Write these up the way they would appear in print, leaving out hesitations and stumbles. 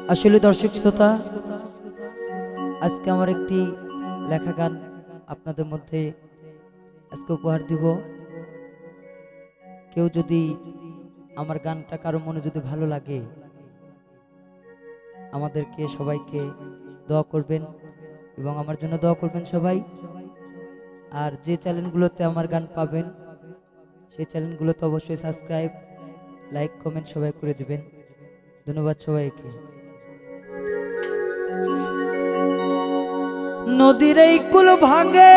আসলে দর্শক শ্রোতা, আজকে আমার একটি লেখা গান আপনাদের মধ্যে আজকে উপহার দিব। কেউ যদি আমার গানটা কারো মনে যদি ভালো লাগে, আমাদেরকে সবাইকে দোয়া করবেন এবং আমার জন্য দোয়া করবেন সবাই। আর যে চ্যানেলগুলোতে আমার গান পাবেন সেই চ্যানেলগুলোতে অবশ্যই সাবস্ক্রাইব, লাইক, কমেন্ট সবাই করে দিবেন। ধন্যবাদ সবাইকে। নদীর এই কুল ভাঙে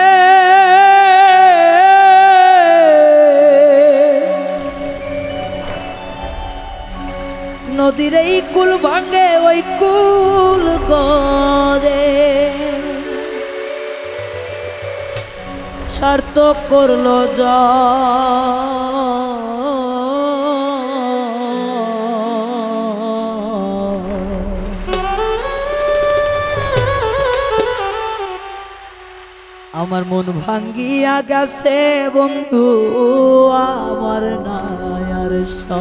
নদীর এই কুল ভাঙে ওই কুল করে স্বার্থ করলো যা আমার মন ভাঙ্গিয়া গেছে বন্ধু আমার নায়ার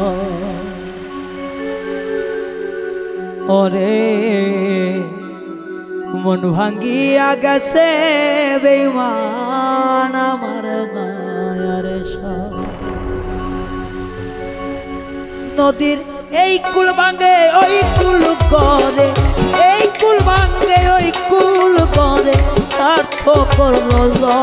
ওরে মন ভাঙ্গিয়া গেছে বেঈমান আমার নায়ার নদীর এই কুল ভাঙ্গে ওই কুল করে, এই কুল ভাঙ্গে ওই কুল করে স্বার্থ করলো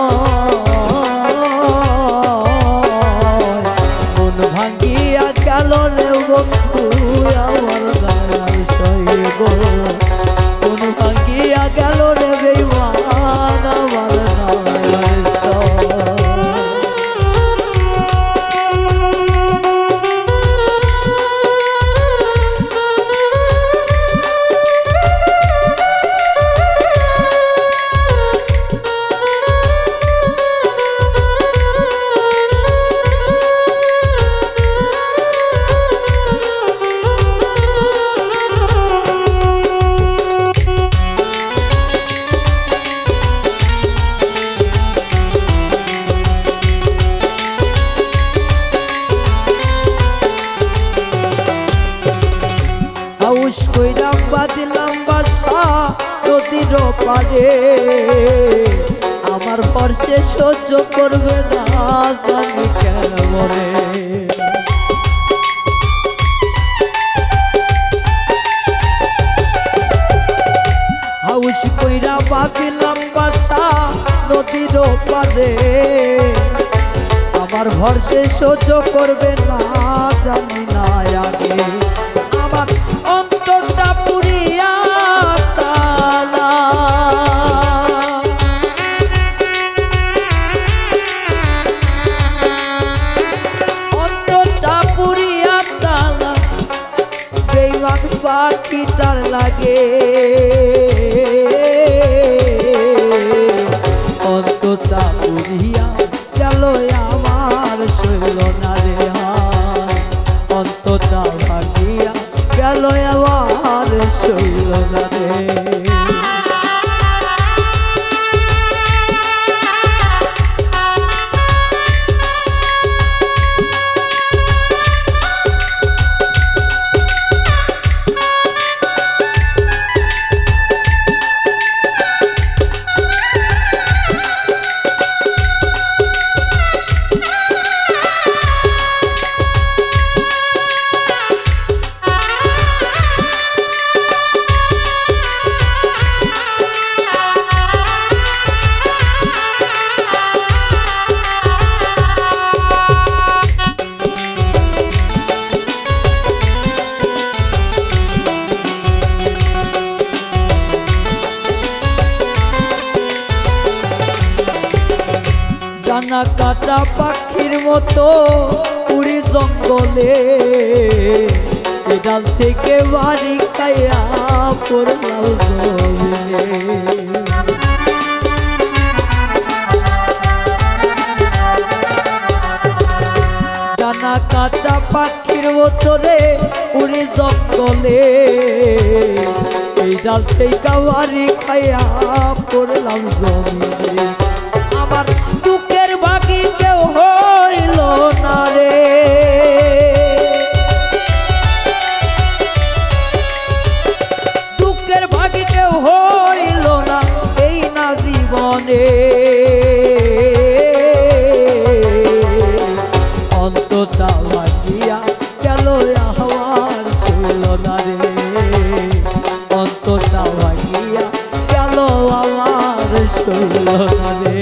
মন ভাঙ্গিয়া গেল রে বন্ধু আমার দয়াল সইব, মন ভাঙ্গিয়া গেল রে বেঈমান আমার দয়াল দিলাম বাসা নদীর পারে আমার বর্ষে সহ্য করবে না জানি কেমনে হাউস কইরা বাঁধিলাম বাসা নদীর পারে আমার ভরসে সহ্য করবে না জানি না আগে আমার অন্তরটা পুরিয়া তালা অন্তরটা পুরিয়া তালা বেঈমান পাখিটার লাগে অন্তরটা পুরিয়া গেল আমার শৈল না রে অন্তরটা ভাগিয়া গেল আমার শৈল না রে ডানা কাটা পাখির মতো উড়ি জঙ্গলে ডাল থেকে বাড়ি খাইয়া পড়লাম জমিনে ডানা কাটা পাখির মতো রে উড়ি জঙ্গলে ডাল থেকে বাড়ি খাইয়া পড়লাম জমিনে আমার দুঃখের বাকি কেউ হইল না রে না রে, অন্তরটা ভাঙিয়া গেল আমার সইল না রে।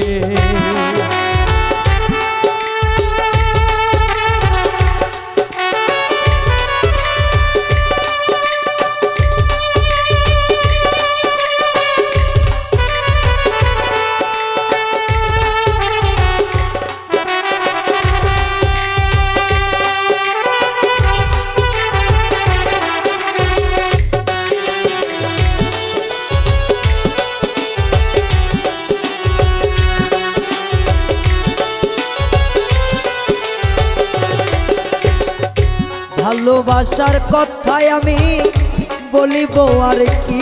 ভালোবাসার কথায় আমি বলিব আর কি,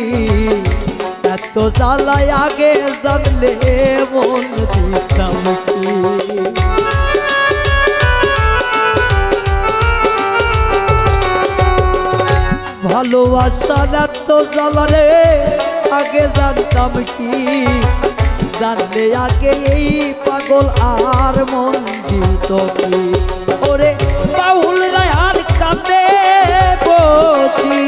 এত জ্বালায় আগে জানলে মন দিতাম কি। ভালোবাসার এত জ্বালারে আগে জানতাম কি, জানলে আগে এই পাগল আর মন দিত কি। ওরে বাউল রায়ান কাঁদে বসি,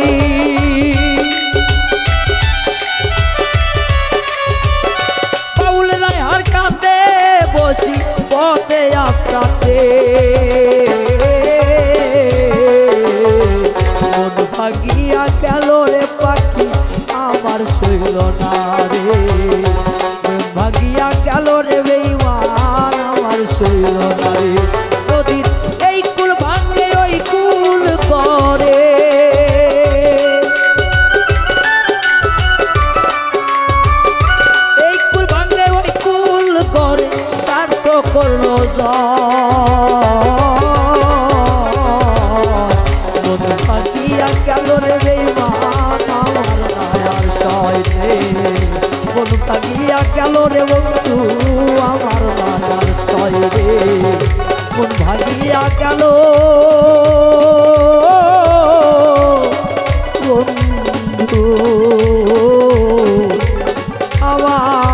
বাউল রায়ান কাঁদে বসি পথে আস্তাতে, মন ভাগিয়া গেল রে পাখি আমার সইল না রে, মন ভাগিয়া গেল রে বেঈমান আমার সইল না রে। নদীর এই কুল ভাঙে ওই কুল করে, এই কুল ভাঙে ওই কুল করে, স্বার্থ করলো মন ভাগিয়া গেল রে বেঈমান আমার দয়ার সয় রে, মন ভাগিয়া গেল রে বন্ধু আমার দয়ার সয় রে, মন ভাগিয়া গেল বন্ধু আমার